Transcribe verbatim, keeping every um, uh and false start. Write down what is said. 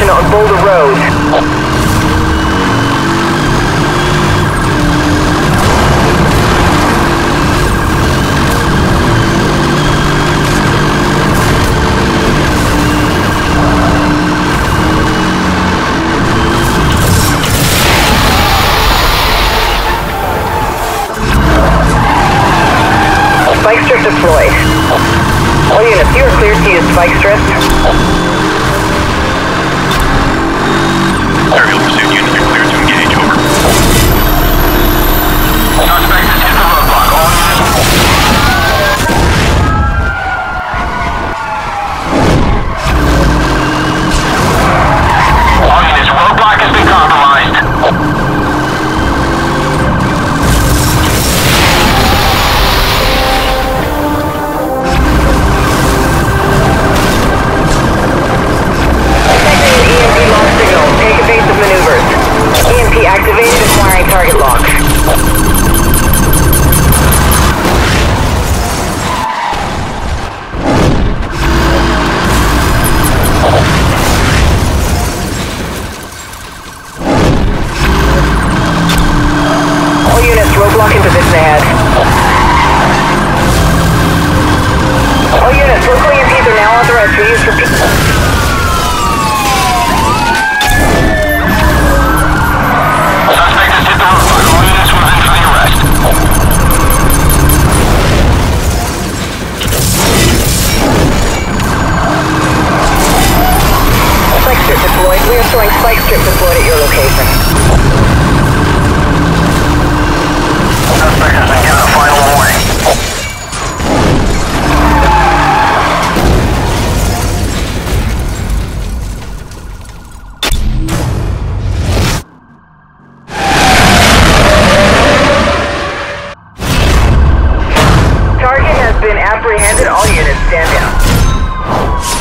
location on Boulder Road. Spike strip deployed. All units, you are cleared to use spike strip. Aerial pursuit unit, you're cleared to engage, over. Suspect has hit the roadblock. All units. All units, roadblock has been compromised. Activated, acquiring target lock. All units, roadblock in position ahead. All units, local E M Ps are now authorized for use for people. We are storing spike strip deployed at your location. Suspect has been given a final warning. Target has been apprehended. All units stand down.